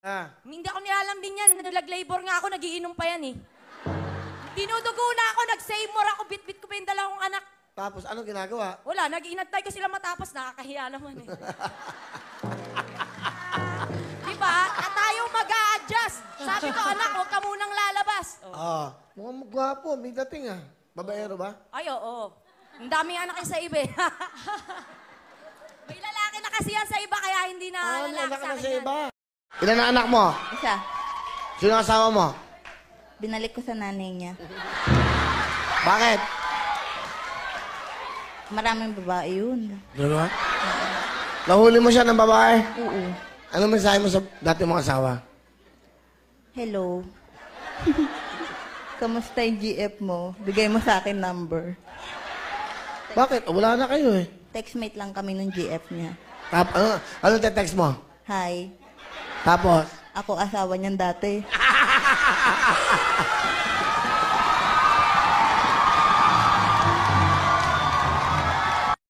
Hindi ako nilalambing yan. Nag-labor nga ako, nagiinom pa yan eh. Dinudugo na ako, nag-save more ako, bit-bit ko pa yung dalawang anak. Tapos, anong ginagawa? Wala, nag-iinantay ko sila matapos, nakakahiya naman eh. Diba? At tayo mag-a-adjust. Sabi ko, anak, huwag ka munang lalabas. Mukhang gwapo, may dating Babaero ba? Ay, oo. Ang daming anak sa iba eh. May lalaki na kasi yan sa iba, kaya hindi na lalaki anak sa na akin sa yan. iba. Ilan na anak mo? Isa. Sino ang asawa mo? Binalik ko sa nanay niya. Bakit? Maraming babae yun. Diba? Nahuli mo siya ng babae? Oo. Ano mensahe mo sa dati mong asawa? Hello. Kamusta yung GF mo? Bigay mo sa akin number. Bakit? Wala na kayo eh. Textmate lang kami nung GF niya. Ano te-text mo? Hi. Tapos? Ako asawa niyan dati.